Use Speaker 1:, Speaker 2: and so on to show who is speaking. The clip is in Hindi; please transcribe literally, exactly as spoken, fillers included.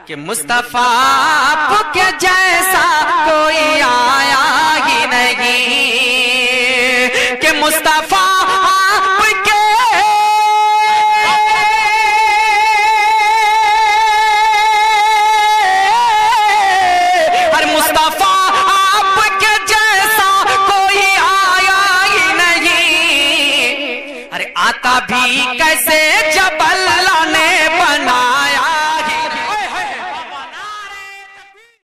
Speaker 1: कि मुस्तफा आपके जैसा कोई आया ही नहीं, कि मुस्तफा आपके हर मुस्तफा आपके जैसा कोई आया ही नहीं। अरे आता भी कैसे जब